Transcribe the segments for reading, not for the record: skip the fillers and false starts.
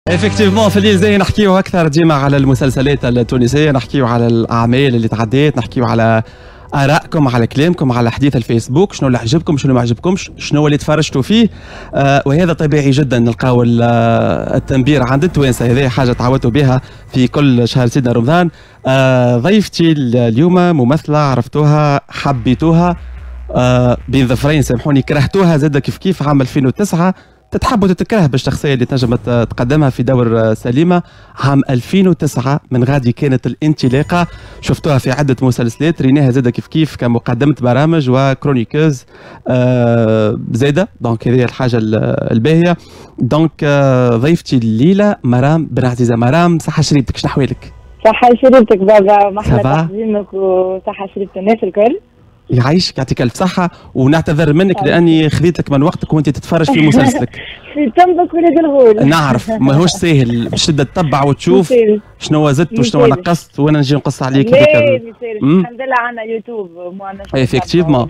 افكتيفمون في الليل زي نحكيو اكثر ديما على المسلسلات التونسيه، نحكيو على الاعمال اللي تعديت، نحكيو على ارائكم، على كلامكم، على حديث الفيسبوك، شنو اللي عجبكم، شنو ما عجبكمش، شنو اللي تفرجتوا فيه. وهذا طبيعي جدا نلقاو التنبير عند التوانسه، هذه حاجه تعودتوا بها في كل شهر سيدنا رمضان. ضيفتي اليوم ممثله عرفتوها حبيتوها بين ظفرين، سامحوني، كرهتوها زاد كيف عام 2009 تتحب وتتكره بالشخصيه اللي تنجم تقدمها في دور سليمه. عام 2009 من غادي كانت الانطلاقه، شفتوها في عده مسلسلات، ريناها زاده كيف كمقدمه برامج وكرونيكوز زاده، دونك هذه الحاجه الباهيه. دونك ضيفتي الليله مرام بن عزيزه. مرام، صحه شريبتك، شنو احوالك؟ صحة شريبتك بابا، محلى تقديمك وصحة شريبة الناس الكل. يعيشك، يعطيك الف صحة، ونعتذر منك لاني خذيت لك من وقتك وانت تتفرج في مسلسلك في تنبك ولاد الغول. نعرف ماهوش ساهل باش تبدا تتبع وتشوف شنو زدت وشنو نقصت وانا نجي نقص عليك. لا الحمد لله عندنا يوتيوب. ايفيكتيفمون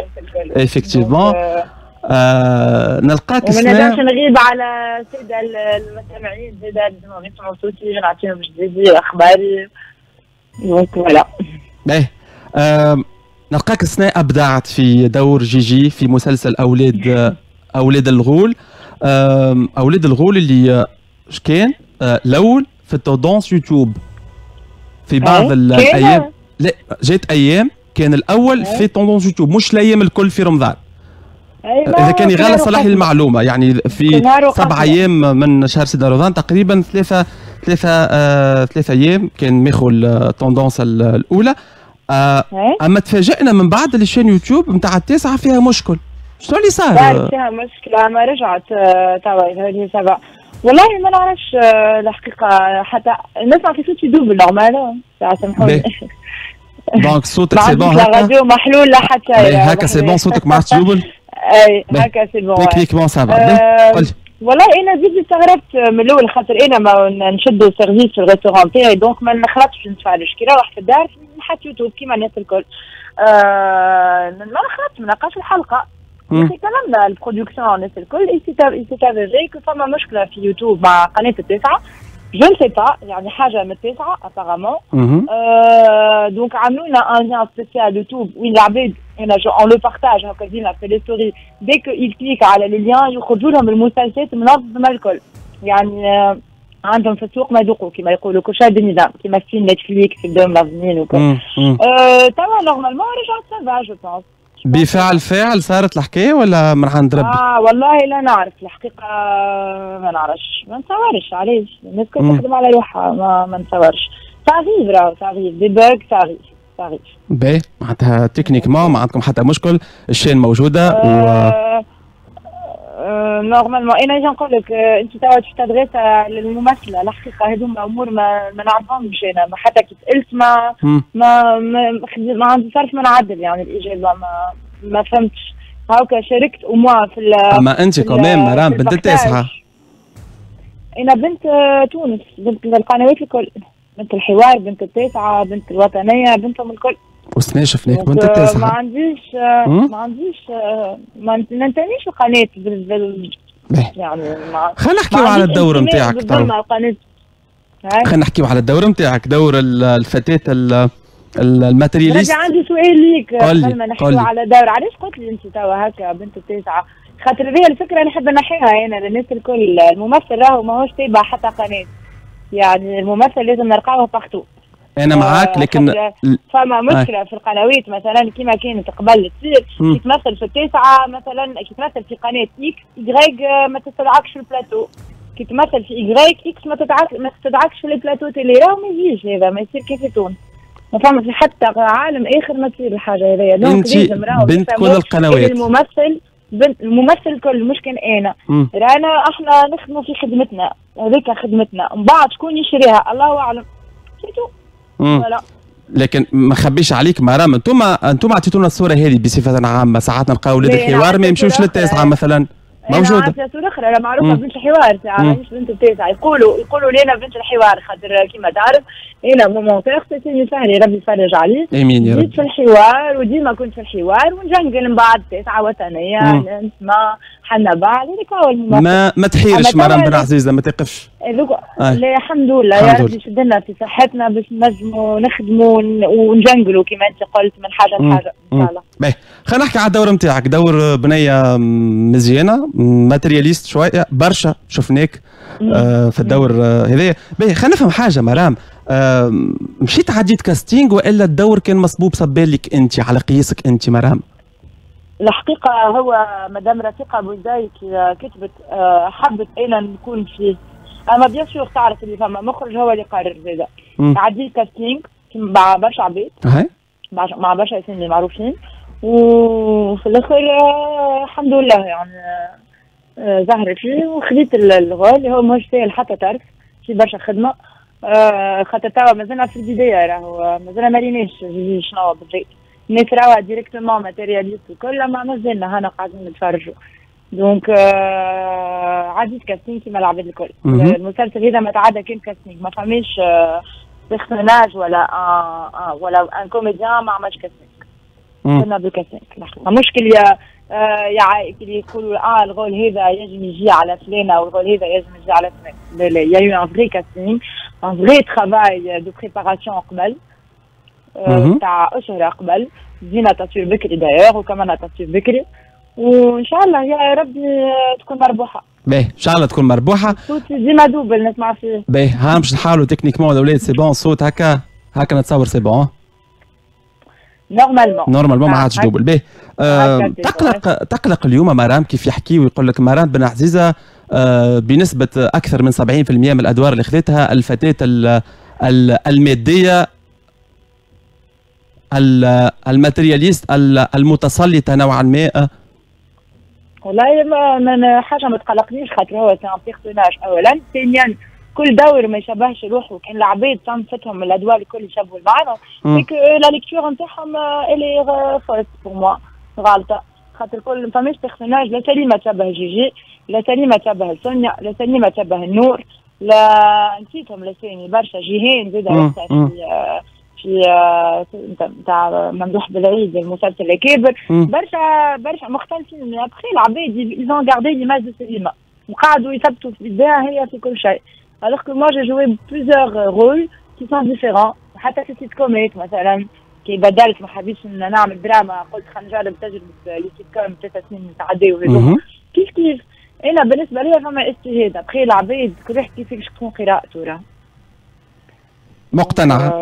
نلقاك وما نقدرش نغيب على الساده المستمعين، زاده لازم يسمعوا صوتي نعطيهم جديد اخباري. دونك فوالا. باهي نلقاك السنة أبدعت في دور جيجي في مسلسل أولاد الغول. أولاد الغول اللي كان الأول في التوندونس يوتيوب في بعض الأيام. لا، جات أيام كان الأول في التوندونس يوتيوب، مش الأيام الكل في رمضان. إذا كان يغلى صلاح لي المعلومة، يعني في 7 أيام من شهر سيدنا رمضان تقريبا ثلاثة أيام كان ماخو التوندونس الأولى. اما تفاجئنا من بعد اللي شان يوتيوب نتاع التاسعه فيها مشكل. شنو اللي صار؟ فيها مشكله، ما رجعت توا هذه سبع. والله ما نعرفش الحقيقه، حتى نسمع في صوتي دوبل نورمال، سامحوني. دونك صوتك سي بون هكا؟ راديو محلول لحتى هكا سي بون صوتك ما عادش دوبل؟ اي هكا سي بون. تكنيكمون سافا. قول لي. والله انا زيد استغربت من الاول، خاطر انا ما نشدوا سيرفيس في الريستورون تاعي، دونك ما نخلطش نتفرج كي نروح في الدار نحط يوتيوب كيما الناس الكل. ما نخلطش، ما نلقاش الحلقه. يا اخي كلامنا البرودكسيون الناس الكل يستافيجي كو فما مشكله في يوتيوب مع قناه التاسعه. جو نسي با، يعني حاجه من التاسعه ابارامون. دونك عملوا لنا ان لين سبيسيال يوتيوب وين العباد انا اون لو بارتاج هكا ديما في لي ستوري، ديك يكليك على لو لين يخرجوا لهم المسلسلات منظمه الكل. يعني عندهم في السوق ما يذوقوا كما يقولوا كل شيء بنظام، كما في نتفليكس يبداو منظمين وكل. توا نورمالمون رجعت سافا جو بونس. بفعل فاعل صارت الحكايه ولا من عند ربي؟ والله لا نعرف الحقيقه، ما نعرفش، ما نتصورش علاش الناس كل تخدم على روحها، ما نتصورش. صافي راهو صافي دي بوغ صافي. باهي معناتها تكنيكمون ما عندكم حتى مشكل، الشين موجوده نورمالمون انا نجي نقول لك انت توا تدريس للممثله، الحقيقه هذوما امور ما نعرفهمش انا، حتى كي سالت ما عندي صرف ما نعدل، يعني الاجابه ما فهمتش. هاكا شاركت وما في اما انت كمان مرام بنت التاسعه. انا بنت تونس، بنت القنوات الكل، بنت الحوار، بنت التاسعه، بنت الوطنيه، بنتهم الكل. وسنا شفناك بنت التاسعه. ما ننتميش القناه يعني خلينا نحكيو على الدور نتاعك. خلينا نحكيو على الدور نتاعك، دور الفتاه الماترياليست. رجع عندي سؤال ليك قبل ما نحكيو على دور. علاش قلت لي انت توا هكا بنت التاسعه؟ خاطر هذه الفكره نحب نحيها انا للناس الكل. الممثل راهو ماهوش تابع حتى قناه، يعني الممثل لازم نلقاوه باختو. انا معاك، لكن فما مشكله في القنوات مثلا كما كانت قبل تصير كي تمثل في التاسعه مثلا، كي تمثل في قناه اكس يغريك ما تستدعكش في البلاتو، كي تمثل في يغريك اكس ما تستدعكش في البلاتو تيلي، راهو ما يجيش هذا، ما يصير كيف في تونس، ما فما في حتى عالم اخر ما تصير الحاجه هذيا. دونك لازم راهو بنت كل القنوات الممثل الكل، مش كان انا رانا احنا نخدموا في خدمتنا، هذيك خدمتنا، من بعد شكون يشريها الله اعلم. سيتو ولا. لكن ما خبيش عليك مرام، انتم عطيتونا الصوره هذه بصفه عامه، ساعات نلقاو ولاد الحوار ما يمشوش للتاسعه مثلا موجوده. انا صوره اخرى انا معروفه بنت الحوار، مش بنت التاسعه. يقولوا لينا بنت الحوار، خاطر كيما تعرف انا مون بيغ سيتي ثاني، ربي يفرج عليه. امين يا رب. جيت في الحوار وديما كنت في الحوار ونجنقل من بعد تاسعه وطنيه نسمع حنا بعض، هذيك هو الممثل. ما تحيرش مرام بن عزيزه، ما تقفش. لا الحمد لله يا ربي يشدنا في صحتنا باش نجموا نخدموا ونجنقلوا كما انت قلت من حاجه لحاجه ان شاء الله. باهي خلينا نحكي على الدور نتاعك، دور بنيه مزيانه ماترياليست شويه برشا شفناك في الدور هذايا. باهي خلينا نفهم حاجه مرام، مشيت عديت كاستينغ والا الدور كان مصبوب صبالك انت على قياسك انت مرام؟ الحقيقه هو مدام رفيقه بوزاي كتبت حبت انا نكون فيه، اما بيان سور تعرف اللي فما مخرج هو اللي قرر زاده. عديت كاستينغ مع برشا عباد مع برشا اسم اللي معروفين، وفي الاخر الحمد لله يعني ظهرت لي وخذيت الغول اللي هو مش ساهل حتى تعرف في برشا خدمه. خاطر توا مازلنا في البدايه، راهو مازلنا ما ريناش شنو بالضبط الناس راهو ديريكتومون ماتيرياليست وكل، ما مازلنا هنا قاعدين نتفرجوا. دونك عديت كاستينغ كيما العباد الكل. المسلسل هذا ما تعدى كان كاستينغ، ما فماش بيرسوناج ولا ان كوميديان ما عملش كاستينغ. كنا بالكاستينغ مشكل اللي يقولوا الغول هذا يجم يجي على فلانه والغول هذا يجم يجي على فلان. لا لا، يا يو ان فري كاستينغ، ان فري ترافاي دو بريباراسيون قبل تاع اشهر قبل. زينا تصوير بكري دايوغ وكمان تصوير بكري، وان شاء الله يا ربي تكون مربوحه. باهي ان شاء الله تكون مربوحه. صوتي ديما دوبل نسمع فيه. باهي ها باش نحاولوا تكنيكمون الاولاد سي بون صوت هكا نتصور سي بون نورمالمون ما عادش دوبل. باهي تقلق اليوم مرام كيف يحكي ويقول لك مرام بن عزيزه بنسبه اكثر من 70% من الادوار اللي خذتها الفتاه الماديه الماترياليست المتسلطه نوعا ما؟ والله ما حاجه ما تقلقنيش، خاطر هو سي ان بيرسوناج اولا. ثانيا كل دور ما يشبهش روحه، كان العباد صنفتهم من الادوار الكل يشبهوا المعنى. ديك لا ليكتور نتاعهم الي فوت بور موا غلطه، خاطر كل فماش بيرسوناج لا سليمه تشبه جيجي، لا سليمه تشبه سونيا، لا سليمه تشبه النور، لا نسيتهم لساني برشا. جيهان زاد في تاع ممدوح بالعيد المسلسل الكابر، برشا مختلفين. من ابخي العباد يزون غاردي ليماج دو سينما وقعدوا يثبتوا في البدايه هي في كل شيء. alors que moi j'ai joué plusieurs rôles qui sont différents. حتى في سيت كوميك مثلا كي بدلت ما حبيتش نعمل دراما، قلت خلينا نجرب تجربه لي سيت كوم 3 سنين متعديه وهذوما كيف انا بالنسبه لي فما اجتهاد. ابخي العباد كل واحد كيفاش تكون قراءته راه مقتنعة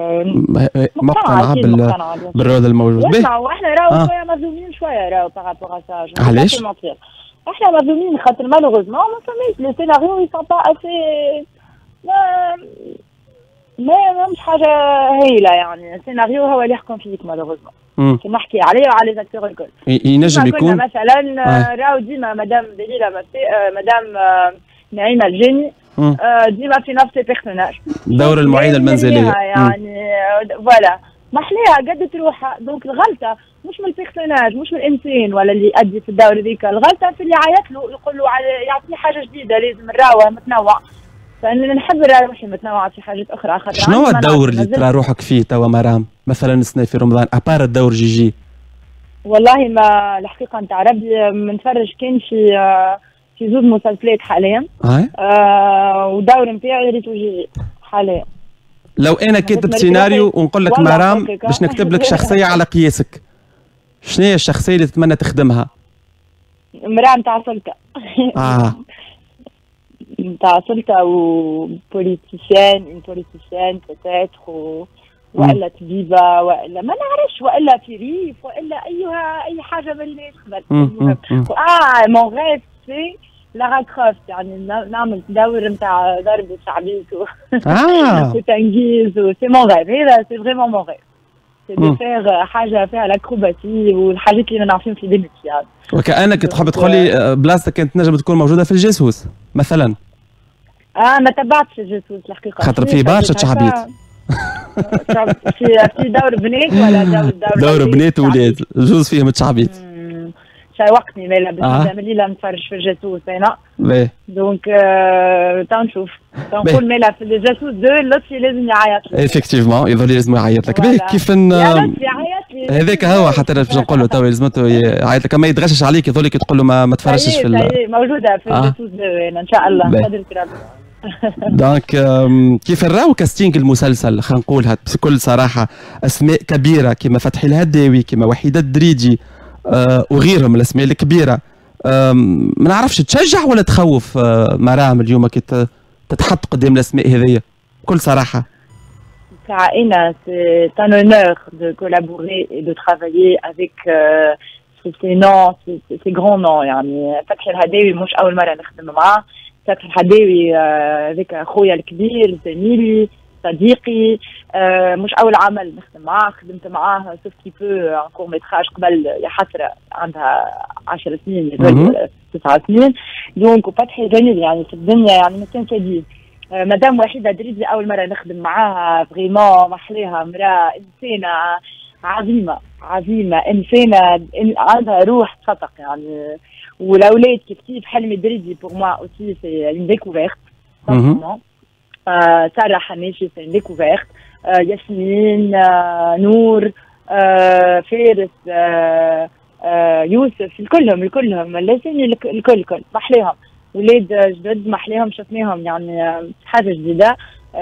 بالرول الموجود به. واحنا راهو شويه مظلومين شويه راهو بارابور سا. علاش؟ احنا مظلومين خاطر مالوغوزمون ما فماش لي سيناريو يسون با اسي ما مش حاجه هايله يعني. السيناريو هو اللي يحكم فيك مالوغوزمون. كي نحكي عليه وعلى لي زاكتور الكل ينجم يكون مثلا راهو ديما مدام دليله مدام نعيمه الجاني ديما في نفس البيرسوناج دور المعيده المنزليه يعني فوالا محليها قدت روحها. دونك الغلطه مش من البيرسوناج، مش من الانسان ولا اللي يأدي في الدور ذيك، الغلطه في اللي عيط له يقول له يعطيني حاجه جديده لازم نراوه متنوع. فانا نحب نرى روحي متنوعه في حاجات اخرى. خاطر شنو هو الدور اللي ترى روحك فيه توا مرام مثلا السنه في رمضان ابار الدور جيجي؟ والله ما الحقيقه نتاع ربي منتفرج كان في زوج مسلسلات حاليا ودور نتاعي ريتو جيجي حاليا. لو انا كاتب سيناريو ونقول لك مرام باش نكتب لك شخصيه على قياسك، شنو هي الشخصيه اللي تتمنى تخدمها؟ مرام تاع سلطه. تاع سلطه وبوليتيسيان بوتيتر والا طبيبه والا ما نعرفش والا في ريف والا اي حاجه من اللي قبل. مون غيف سي لارا كروفت، يعني نعمل دور نتاع ضرب وشعبيك وتنجيز سي مون غيف. هذا سي فريمون مون غيف، سي دو فيغ حاجه فيها الاكروباتي والحاجات اللي نعرفين في دي ميتياد. وكانك تحب تقولي بلاصتك كانت نجم تكون موجوده في الجاسوس مثلا؟ ما تبعتش الجاسوس الحقيقه، خاطر في برشا شعبيت. في دور بنات ولا دور بنات وولاد جوز فيهم تشعبيت. شوقتني مالا باش نعمل نتفرج في الجاسوس انا. دونك تو نشوف نقول مالا في الجاسوس 2 لطفي لازم يعيط لي. ايفيكتيفمون يظهر لازم يعيط لك. باهي كيف هذاك هو حتى باش نقول له تو لازمته يعيط لك، اما يتغشش عليك يظل لك تقول له ما تفرجش في موجوده في الجاسوس 2 ان شاء الله قدرت ربي. دونك كيف نراو كاستينغ المسلسل؟ خلينا نقولها بكل صراحه، اسماء كبيره كما فتحي الهداوي، كما وحيده الدريجي، وغيرهم الاسماء الكبيره. ما نعرفش تشجع ولا تخوف مرام اليوم كي تتحط قدام الاسماء هذيا بكل صراحه؟ C'est un honneur de collaborer et de travailler avec ces noms, ces grands noms. يعني فتحي الهداوي مش أول مرة نخدم معاه. فتحي الهداوي هذاك خويا الكبير، زميلي، صديقي. مش أول عمل نخدم معاه، خدمت معاه سوف كي بو ان كور ميتراج قبل يا حسرة عندها 10 سنين ولا 9 سنين. دونك وفتحي جميل يعني في الدنيا، يعني مثال كبير. مدام وحيدة دريدي أول مرة نخدم معاها فريمون محليها مرأة إنسانة عظيمة عظيمة، إنسانة عندها روح تصدق يعني. والأولاد كيف حلمي دريدي بور موا أوسي سي اون ديكوفيرت. سارة حناشي سي اون ديكوفيرت، ياسمين، نور، فارس، يوسف، الكلهم الاسامي الكل محليهم ولاد جدد محليهم شفناهم يعني حاجه جديده.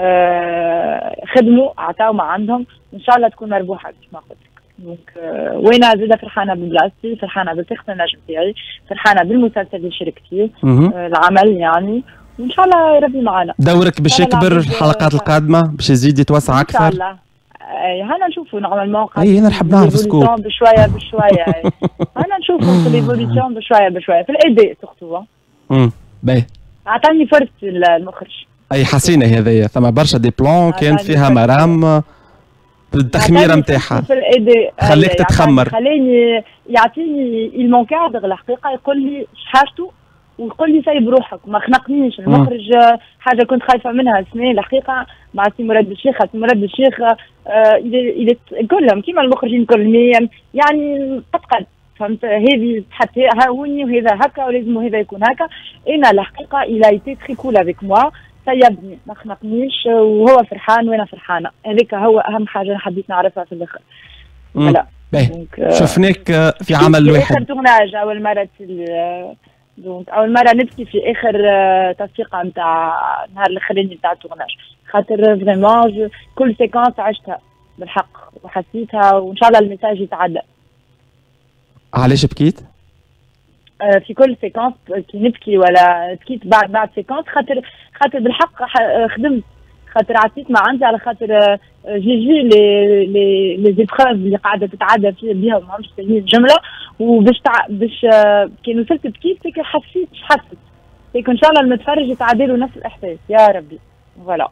خدموا عطاو ما عندهم، ان شاء الله تكون مربوحه كيف ما قلت لك. دونك وانا زاده فرحانه ببلاصتي، فرحانه بثقه النجم تاعي، فرحانه بالمسلسل اللي شاركت فيه، العمل يعني، وان شاء الله ربي معنا. دورك باش يكبر الحلقات القادمه باش يزيد يتوسع اكثر ان شاء الله. هنا نشوفوا نورمالمون اي انا نحب نعرف سكوب بشويه هنا نشوفوا في ليفوليسيون بشويه في الاداء سورتو. باهي اعطاني فرص المخرج. اي حسينه هذيا، ثم برشا دي بلون كانت فيها مرام في التخميره نتاعها، خليك تتخمر، خليني يعطيني المونكادر الحقيقه، يقول لي حاجته ويقول لي سايب روحك، ما خنقنيش المخرج. حاجه كنت خايفه منها سنين الحقيقه مع سي مراد الشيخ. سي مراد الشيخ كلهم كيما المخرجين كلهم يعني قد فهمت، هذه حتى هاوني وهذا هكا ولازم هذا يكون هكا. انا الحقيقه الى ايتي تري كول افيك موا، سيبني ما خنقنيش وهو فرحان وانا فرحانه. هذاك هو اهم حاجه انا حبيت نعرفها في الاخر. فوالا شفناك في عمل واحد اخر تورناج اول مره دونك اول مره نبكي في اخر تصفيقه نتاع النهار الاخراني نتاع التورناج، خاطر فريمون كل سيكونس عشتها بالحق وحسيتها، وان شاء الله الميساج يتعدى. علاش بكيت؟ في كل سيكونس كي نبكي ولا بكيت بعد سيكونس، خاطر بالحق خدمت، خاطر عطيت ما عندي، على خاطر جي لي زيبروف اللي قاعده تتعدى بها ما عرفتش تسميه الجمله، وباش باش كي وصلت بكيت هيك حسيت هيك. ان شاء الله المتفرج يتعدى له نفس الاحساس يا ربي. فوالا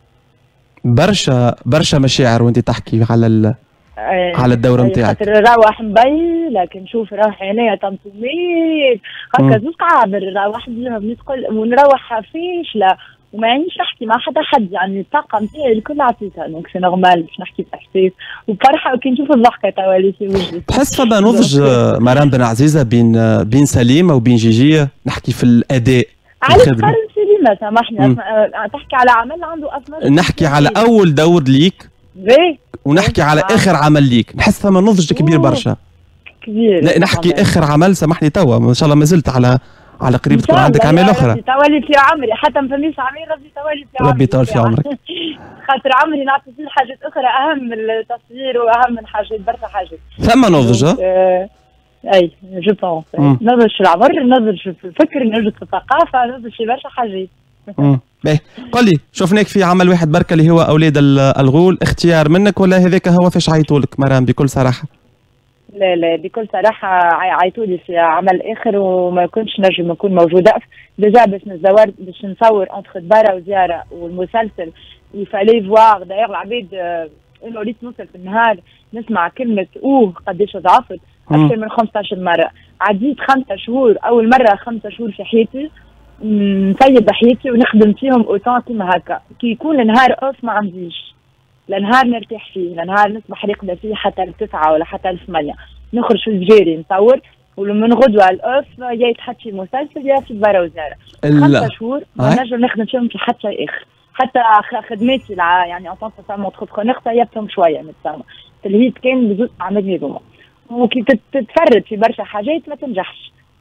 برشا مشاعر وانت تحكي على الدوره نتاعك. خاطر نروح مبي لكن نشوف روحي عينيا تمطميت هكا زوج قابر، نروح بيهم نتقل ونروح فاشله وما عنديش نحكي مع حد يعني. الطاقه نتاعي الكل عطيتها، دونك سي نورمال باش نحكي باحساس وبفرحه وكي نشوف الضحكه توالي في وجهي. تحس فما نضج مرام بن عزيزه بين سليمه وبين جيجي، نحكي في الاداء. علاش تقارن سليمه؟ سامحني تحكي على عمل عنده اثمر، نحكي على اول دور ليك ونحكي على اخر عمل ليك، نحس فما نضج كبير برشا. كبير. لا نحكي اخر عمل، سامحني توا ما شاء الله ما زلت على قريب تكون عندك اعمال اخرى. ربي طولي في عمري، حتى ما فماش عمري ربي طولي في عمري. ربي يطول في عمرك. خاطر عمري نعطي فيه حاجات اخرى اهم من التصوير واهم من حاجات برشا حاجات. ثم نضج. اي جو بونس نضج في العمر، نضج في الفكر، نضج في الثقافه، نضج في برشا حاجات. باهي قل لي، شفناك في عمل واحد بركه اللي هو اولاد الغول، اختيار منك ولا هذاك هو فاش عيطوا لك مرام بكل صراحه؟ لا بكل صراحه عيطوا لي في عمل اخر وما كنتش نجم نكون موجوده. ديجا باش نصور انتر دبارة وزياره والمسلسل يفالي فواغ داير العباد. انه ريت نوصل في النهار نسمع كلمه قداش ضعفت اكثر من 15 مره. عديت 5 شهور، اول مره 5 شهور في حياتي نسيب حياتي ونخدم فيهم اوتون كيما هكا. كي يكون النهار اوف ما عنديش، النهار نرتاح فيه، النهار نصبح راقده فيه حتى ل9 ولا حتى ل8 نخرج في الجيري نصور، ومن غدوه الاوف يا يتحط في مسلسل يا في دبارة وزاره. 5 شهور ما نجم نخدم فيهم في حتى اخر، حتى خدماتي يعني ان طونك فام اونتربرونور طيبتهم شويه نتسامى. الهيت كان بزوج اعمال هذوما، وكي تتفرد في برشا حاجات ما تنجحش.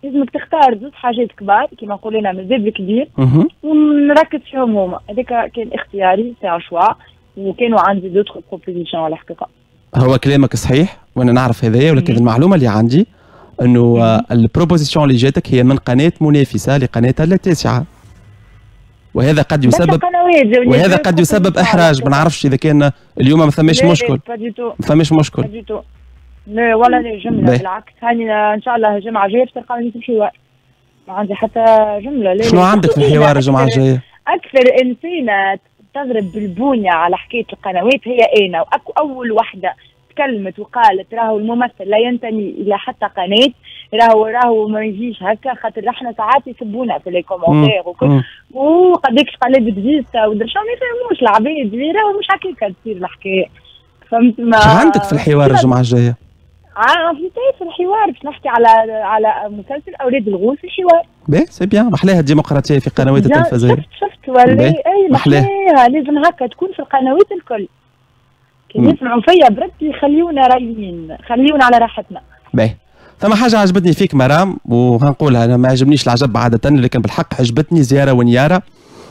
لازمك تختار زوج حاجات كبار كيما نقولوا لنا من باب كبير ونركز فيهم هما. هذاك كان اختياري سي شوا، وكانوا عندي دوتر بروبوزيسيون على الحقيقه. هو كلامك صحيح وانا نعرف هذايا، ولكن المعلومه اللي عندي انه البروبوزيسيون اللي جاتك هي من قناه منافسه لقناه التاسعه، وهذا قد يسبب احراج. ما نعرفش اذا كان اليوم ما ثماش مشكل. ما ثماش مشكل. لا ولا لا جمله، بالعكس هاني ان شاء الله الجمعه الجايه تلقاوني في الحوار. ما عندي حتى جمله. لا شنو عندك في الحوار الجمعه الجايه؟ اكثر انسانه تضرب بالبونيه على حكايه القنوات هي انا، واول وحده تكلمت وقالت راهو الممثل لا ينتمي الى حتى قناه، راهو ما يجيش هكا، خاطر احنا ساعات يسبونا في لي كومونتير وكل، وقداكش قناه فيستا ودرشا ما يفهموش العباد، راهو مش هكاك تصير الحكايه. فهمت؟ ما شو عندك في الحوار الجمعه الجايه؟ في الحوار باش نحكي على مسلسل اولاد الغول في الحوار. باهي سي بيان، محلاها الديمقراطيه في قنوات التلفزيون. شفت ولا اي محلاها، لازم هكا تكون في القنوات الكل. كي يسمعوا فيا بربي خليونا رايقين، خليونا على راحتنا. باهي ثم حاجه عجبتني فيك مرام، وهنقولها انا ما عجبنيش العجب عاده، لكن بالحق عجبتني زياره ونياره.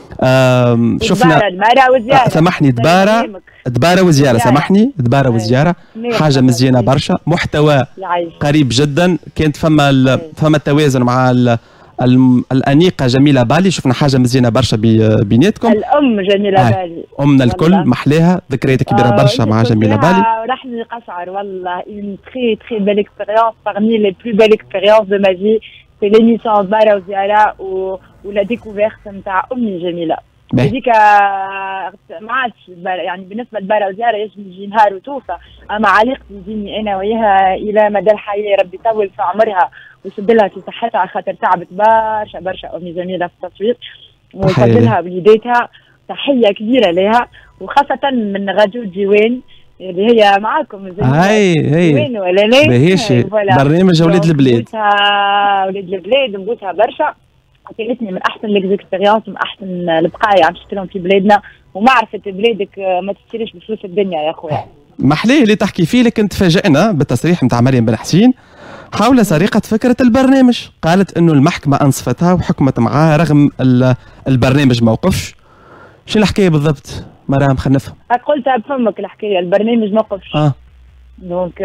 شفنا سامحني دباره وزياره، سامحني دباره وزياره، حاجه مزيانه برشا، محتوى قريب جدا، كانت فما توازن مع الانيقه جميله بالي، شفنا حاجه مزيانه برشا بيناتكم. الام جميله بالي امنا الكل محلاها، ذكريات كبيره برشا مع جميله بالي. رحمي قشعر والله une très très belle expérience parmi les plus belles expériences de ma vie. C'est l'émission دباره وزياره ولا ديكوفيرت نتاع امي جميله. هذيك ما عادش يعني بالنسبه لدباره وزياره يجم يجي نهار وتوفى، اما علاقتي بيني انا وياها الى مدى الحياه، ربي يطول في عمرها ويشد لها في صحتها، خاطر تعبت برشا امي جميله في التصوير، ويفضلها وليداتها. تحيه كبيره لها، وخاصه من راديو ديوان اللي هي معاكم. هاي ديوان ولا لا؟ باهيش برنامج ولاد البلاد. ولاد البلاد نبوسها برشا، عطيتني من احسن ليكزيكسبيريونس، من احسن البقايا عم شفتهم في بلادنا، ومعرفه بلادك ما تشتريش بفلوس الدنيا يا خويا. محليه اللي تحكي فيه، لكن تفاجئنا بالتصريح نتاع مريم بن حسين حول سرقه فكره البرنامج. قالت انه المحكمه انصفتها وحكمت معاها رغم البرنامج ما وقفش. شنو الحكايه بالضبط مرام؟ خلينا نفهم. قلتها بفمك الحكايه، البرنامج ما وقفش. دونك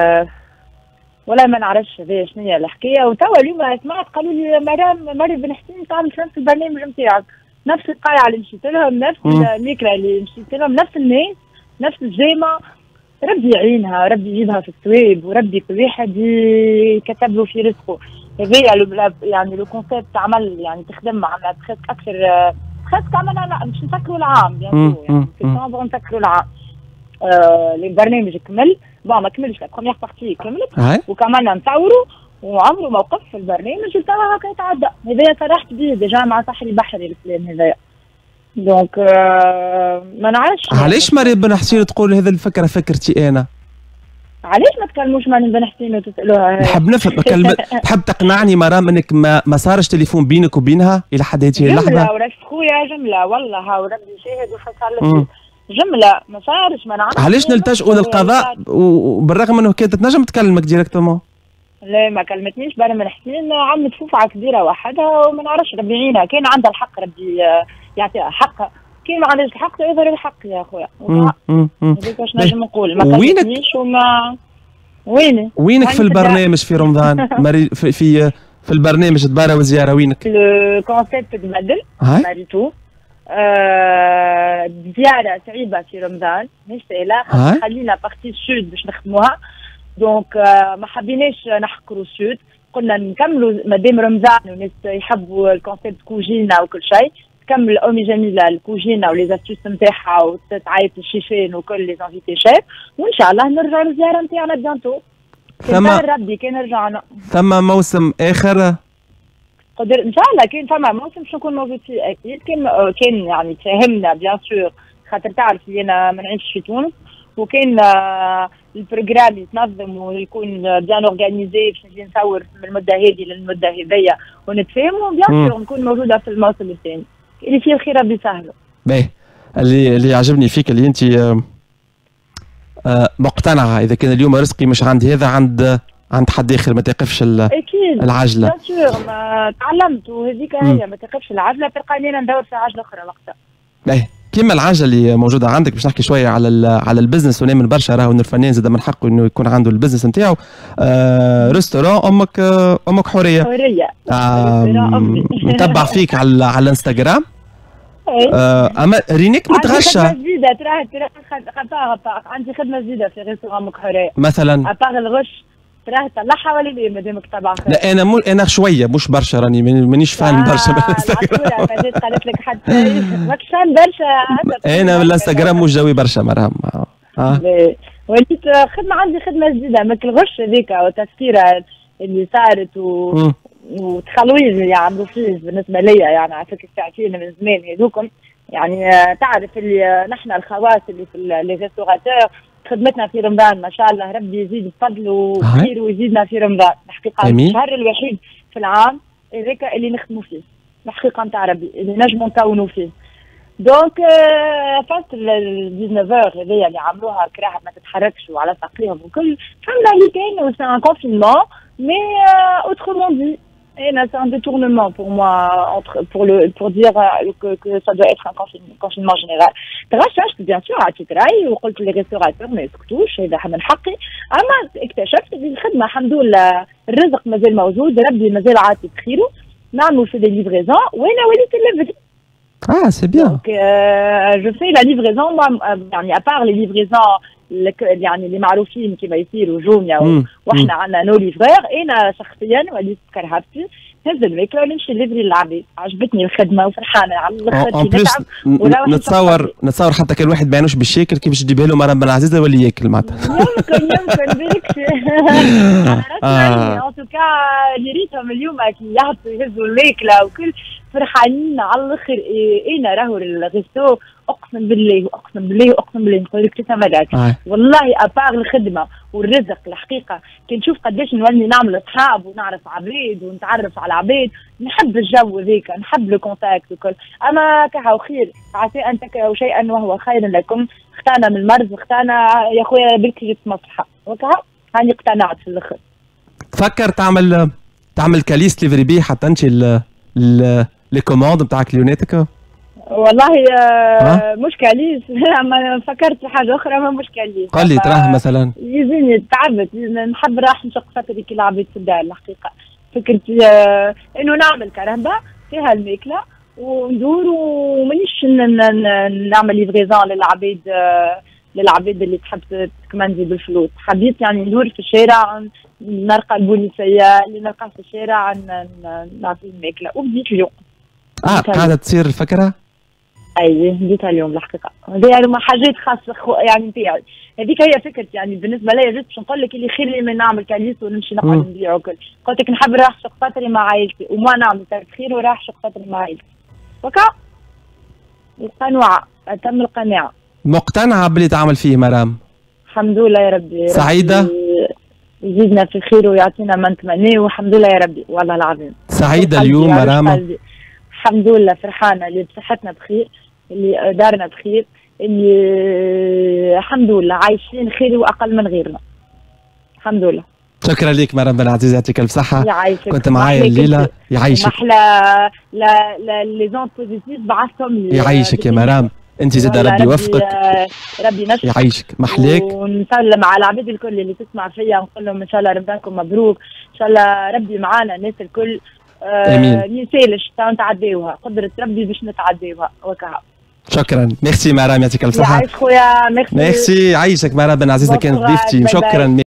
ولا ما نعرفش هذايا شنو هي الحكايه. وتوا اليوم سمعت قالوا لي مريم بن حسين تعمل في نفس البرنامج نتاعك، نفس القاعه اللي مشيت لهم، نفس الميكرا اللي مشيت لهم، نفس الناس، نفس الجامعه. ربي يعينها، ربي يجيبها في الثواب، وربي كل واحد يكتب له في رزقه. هذايا يعني لو كونسيبت عمل يعني تخدم معنا اكثر عملنا. لا مش نسكروا العام بيان سور، يعني في سبتمبر نسكروا العام. البرنامج كمل، ما كملش، لا بروميير بارتي كملت وكملنا نصوروا، وعمره ما وقف في البرنامج، وتوا هكا يتعدى. هذايا صرحت بيه ديجا مع صحري بحري الكلام هذايا. دونك ما نعرفش علاش مريم بن حسين تقول هذه الفكره فكرتي انا؟ علاش ما تكلموش مريم بن حسين وتسالوها؟ نحب نفهم. تحب تقنعني مرام انك ما صارش تليفون بينك وبينها الى حد هذه اللحظه؟ جمله ورث خويا، جمله والله، ها وربي يشاهد ويفسر لك. جمله ما صارش، ما نعرفش. علاش نلتجئوا للقضاء وبالرغم انه كانت تنجم تكلمك ديريكتومون؟ لا ما كلمتنيش مريم بن حسين، عملت فوفعه كبيره وحدها، وما نعرفش ربي يعينها. كان عندها الحق ربي يعطيها حقها، كان ما عندهاش الحق يظهر الحق يا خويا. هذيك واش نجم نقول. ما كلمتنيش وما وينك في البرنامج في رمضان؟ في البرنامج دباره وزياره وينك؟ الكونسيبت تبدل ماريتو. زياره صعيبه في رمضان، مش سهله، خلينا بارتي السود باش نخدموها. دونك ما حبيناش نحكروا السود، قلنا نكملوا مادام رمضان والناس يحبوا الكونسيبت كوجينا وكل شيء، تكمل امي جميله الكوجينا ولي زاستوس نتاعها، وتعيط الشيفين وكل لي زانفيتي شيف، وان شاء الله نرجعوا للزياره نتاعنا بيانتو. كان ربي كان رجعنا. ثم موسم اخر قدر ان شاء الله، كان فما موسم باش نكون موجود فيه اكيد. كان يعني تفاهمنا بيان سور، خاطر تعرف اللي انا ما نعيش في تونس، وكان البروجرام يتنظم ويكون بيان اورغانيزي باش نجي نصور من المده هذه للمده هذيا ونتفاهموا بيان سور نكون موجوده في الموسم الثاني اللي فيه الخير ربي يسهله. باهي اللي عجبني فيك اللي انت مقتنعه اذا كان اليوم رزقي مش عند هذا عند عند تحدي اخر ما توقفش اكيد العجله. بيان سور ما تعلمت وهذيك هي ما توقفش العجله، تلقاني انا ندور في عجله اخرى وقتها. ايه كيما العجله اللي موجوده عندك، باش نحكي شويه على البزنس، ونعمل برشا راهو نور فنان زاد من حقه انه يكون عنده البزنس نتاعو. ريستوران امك حوريه. نتبع فيك على الانستغرام. اما رينيك متغشى. عندي خدمه جديده عندي خدمه جديده في ريستوران امك حوريه مثلا ابار الغش تراه طلعها ولا لا مادامك تبع. لا انا شويه مش برشا، راني مانيش فان برشا بالانستغرام. قالت لك حتى ماكش فان برشا. انا بالانستغرام مش جوي برشا مرام. وليت خدمه عندي خدمه جديده ماك الغش هذيك والتسكيره اللي صارت وتخلويز اللي عملوا فيه بالنسبه ليا، يعني على فكره تعرفين من زمان هذوكم، يعني تعرف اللي نحن الخواص اللي في لي ريستوراتور خدمتنا في رمضان ما شاء الله ربي يزيد بفضله وخير ويزيدنا في رمضان. الحقيقه الشهر الوحيد في العام هذاك اللي نخدموا فيه الحقيقه نتاع ربي اللي نجموا نكونوا فيه. دونك فات ال 19 هذيا اللي عملوها كراهه ما تتحركش وعلى ساقيهم وكل فهمنا اللي كاين سي ان كونفينمون مي اوترومون دي c'est un détournement pour moi pour dire que ça doit être un confinement général. تغششت bien sûr عطيت رايي وقلت للريستوراتور ما يسكتوش هذا من حقي، اما اكتشفت ان الخدمه الحمد لله الرزق مازال موجود، ربي مازال عاطي بخيره، نعملوا في دي ليفريزون وانا وليت نلفت. c'est bien. Donc je fais la livraison moi يعني à part les livraisons يعني اللي معروفين كما يصيروا جوميا واحنا عندنا نو ليفرور، انا شخصيا وليت كرهبتي نهز الماكله ونمشي نليفري للعباد. عجبتني الخدمه وفرحانه على الاخر. نتصور حتى كان واحد ما يعنوش بالشاكل كيفاش تجيبها له مرام بن عزيزه ولا ياكل معناتها. يمكن بالك ان توكا اللي ريتهم اليوم كي يهبطوا يهزوا الماكله وكل فرحانين على الاخر. انا راهو الريستو اقسم بالله نقول لك 3 مرات والله ابار الخدمه والرزق الحقيقه كي نشوف قداش نولي نعمل اصحاب ونعرف عباد ونتعرف على عباد، نحب الجو ذيك، نحب لو كونتاكت وكل. اما كهو خير عسى ان تكرهوا شيئا وهو خير لكم، اختانا من المرض واختانا يا خويا بالك جبت مصلحه وكهو هاني اقتنعت في الاخر. تفكر تعمل كاليس ليفري بيه حتى انت لي كوموند نتاعك ليوناتك؟ والله مش كاليس اما فكرت في حاجه اخرى ما مش كاليس. قال لي تراه مثلا يزيني تعبت نحب راح نشق فتري كي لعبت في الدار الحقيقه. فكرت انه نعمل كرهبه فيها الماكله وندور ومانيش نعمل ليفريزون للعباد اللي تحب تكمندي بالفلوس. حبيت يعني ندور في الشارع نلقى البوليسيه اللي نلقاه في الشارع نعطي الماكله. وبديت اليوم قاعده تصير الفكره؟ اي بديتها اليوم الحقيقه. هذه يعني حاجات خاصه يعني نتاعي، هذيك هي فكرتي. يعني بالنسبه لي جيت باش نقول لك اللي خير لي من نعمل كاليس ونمشي نقعد نبيع وكل. قلت لك نحب راح شق فتري مع عائلتي وما نعمل ترك خير وراح شق فتري مع عائلتي. وكا القناعه اتم القناعه. مقتنعه باللي تعمل فيه مرام؟ الحمد لله يا ربي. سعيده؟ يزيدنا في خير ويعطينا ما نتمناه والحمد لله يا ربي والله العظيم. سعيده اليوم مرام؟ الحمد لله فرحانه اللي بصحتنا بخير، اللي دارنا بخير، اللي الحمد لله عايشين خير واقل من غيرنا الحمد لله. شكرا لك مرام بن عزيز يعطيك الف صحه. يعيشك. كنت معايا الليله. يعيشك. محلى لي زون بوزيتيف بعثهم لي. يعيشك يا مرام، انت زاد ربي يوفقك. ربي نشفك. يعيشك محليك. ونسلم على العباد الكل اللي تسمع فيا ونقول لهم ان شاء الله رمضانكم مبروك، ان شاء الله ربي معانا الناس الكل. امين. ما يسالش نتعداوها، قدرة ربي باش نتعداوها وكها. شكرا، ميرسي مرام يعطيك الف صحه. يعيش خويا. ميرسي. يعيشك مرام بن عزيز كانت ضيفتي. شكرا.